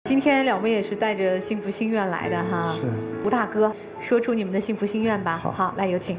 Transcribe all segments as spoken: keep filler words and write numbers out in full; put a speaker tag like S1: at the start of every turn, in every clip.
S1: 今天两位也是带着幸福心愿来的哈。
S2: 是。
S1: 吴大哥，说出你们的幸福心愿吧。
S2: 好，
S1: 好，来有请。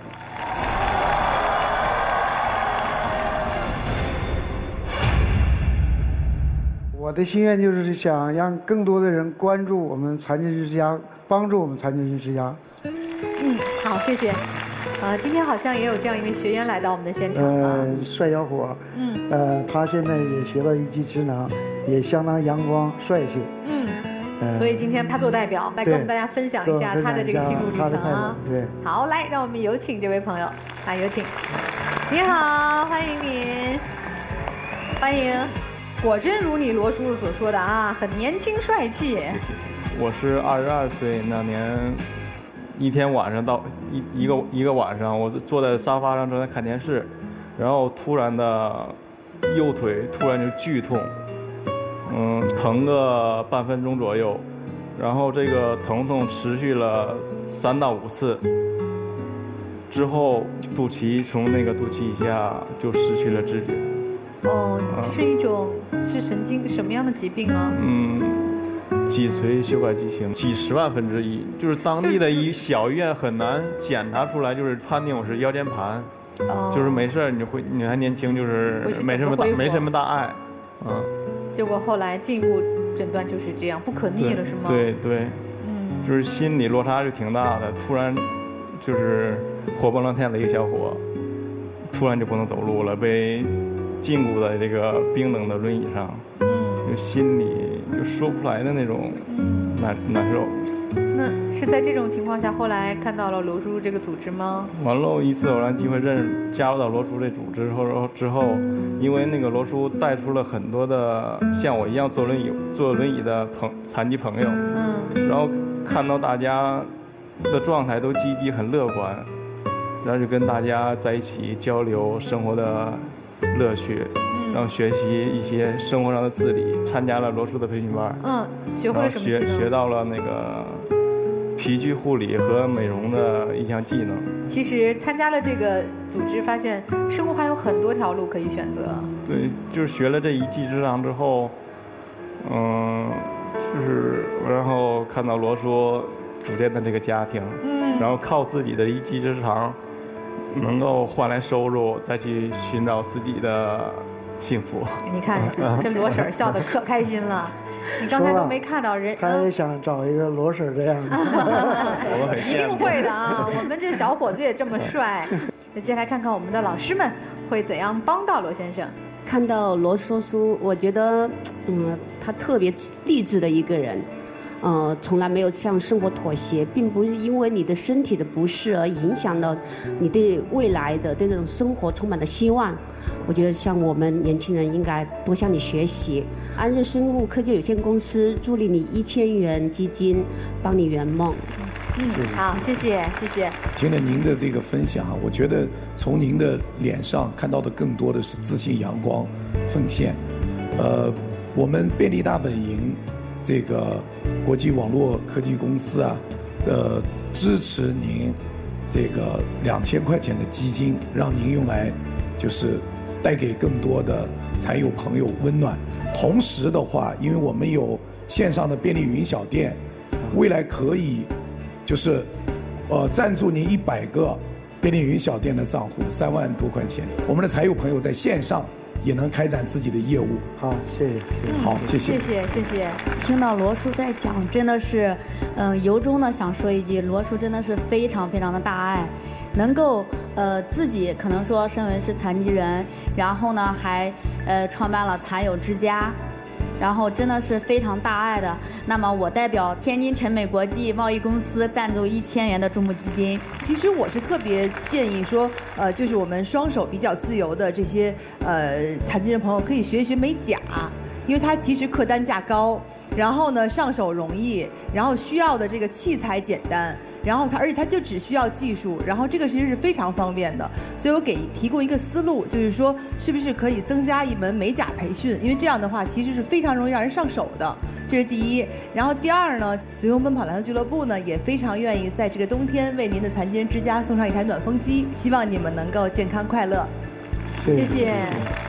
S2: 我的心愿就是想让更多的人关注我们残疾人之家，帮助我们残疾人之家。
S1: 嗯，好，谢谢。呃，今天好像也有这样一位学员来到我们的现场啊。
S2: 呃，帅小伙。
S1: 嗯。
S2: 呃，他现在也学到一技之长，也相当阳光帅气。
S1: 嗯。呃、所以今天他做代表来跟我们大家分享一下他的这个心路历程啊。
S2: 对。
S1: 好，来，让我们有请这位朋友，来有请。你好，欢迎您，欢迎。果真如你罗叔叔所说的啊，很年轻帅气。
S3: 我是二十二岁那年，一天晚上到一一个一个晚上，我坐在沙发上正在看电视，然后突然的右腿突然就剧痛，嗯，疼个半分钟左右，然后这个疼痛持续了三到五次，之后肚脐从那个肚脐以下就失去了知觉。
S1: 哦，是一种是神经什么样的疾病啊？
S3: 嗯，脊髓血管畸形，几十万分之一，就是当地的一小医院很难检查出来，就是判定我是腰间盘，哦、就是没事你会你还年轻，就是没什么大没什么大碍，嗯。
S1: 结果后来进一步诊断就是这样，不可逆了是吗？
S3: 对对，嗯，就是心理落差就挺大的，突然就是活蹦乱跳的一个小伙，突然就不能走路了，被禁锢在这个冰冷的轮椅上，嗯，就心里就说不出来的那种难难受。
S1: 那是在这种情况下，后来看到了罗叔这个组织吗？
S3: 完了，一次偶然机会认加入到罗叔这组织后之后，因为那个罗叔带出了很多的像我一样坐轮椅坐轮椅的朋残疾朋友，嗯，然后看到大家的状态都积极很乐观，然后就跟大家在一起交流生活的乐趣，嗯，然后学习一些生活上的自理，参加了罗叔的培训班，
S1: 嗯，学会了什么技能？
S3: 学学到了那个皮具护理和美容的一项技能。
S1: 其实参加了这个组织，发现生活还有很多条路可以选择。
S3: 对，就是学了这一技之长之后，嗯，就是然后看到罗叔组建的这个家庭，嗯，然后靠自己的一技之长能够换来收入，再去寻找自己的幸福。
S1: 你看，这罗婶笑得可开心了。你刚才都没看到人，
S2: 他也想找一个罗婶这样的。
S1: 一定会的啊！我们这小伙子也这么帅。那接下来看看我们的老师们会怎样帮到罗先生。
S4: 看到罗叔叔，我觉得，嗯，他特别励志的一个人。呃，从来没有向生活妥协，并不是因为你的身体的不适而影响到你对未来的对这种生活充满的希望。我觉得像我们年轻人应该多向你学习。安日生物科技有限公司助力你一千元基金，帮你圆梦。
S1: 嗯，好，谢谢，谢谢。
S5: 听了您的这个分享，我觉得从您的脸上看到的更多的是自信、阳光、奉献。呃，我们便利大本营这个国际网络科技公司啊，呃，支持您这个两千块钱的基金，让您用来就是带给更多的才有朋友温暖。同时的话，因为我们有线上的便利云小店，未来可以就是呃赞助您一百个便利云小店的账户，三万多块钱，我们的才有朋友在线上也能开展自己的业务。
S2: 好，谢谢，谢谢。
S5: 好，谢谢，
S1: 谢谢，谢谢。
S6: 听到罗叔在讲，真的是，嗯、呃，由衷的想说一句，罗叔真的是非常非常的大爱，能够呃自己可能说身为是残疾人，然后呢还呃创办了残友之家。然后真的是非常大爱的。那么我代表天津晨美国际贸易公司赞助一千元的注目基金。
S7: 其实我是特别建议说，呃，就是我们双手比较自由的这些呃残疾人朋友可以学一学美甲，因为它其实客单价高，然后呢上手容易，然后需要的这个器材简单。然后它，而且它就只需要技术，然后这个其实是非常方便的，所以我给提供一个思路，就是说是不是可以增加一门美甲培训，因为这样的话其实是非常容易让人上手的，这是第一。然后第二呢，随风奔跑篮球俱乐部呢也非常愿意在这个冬天为您的残疾人之家送上一台暖风机，希望你们能够健康快乐。
S2: 谢
S1: 谢。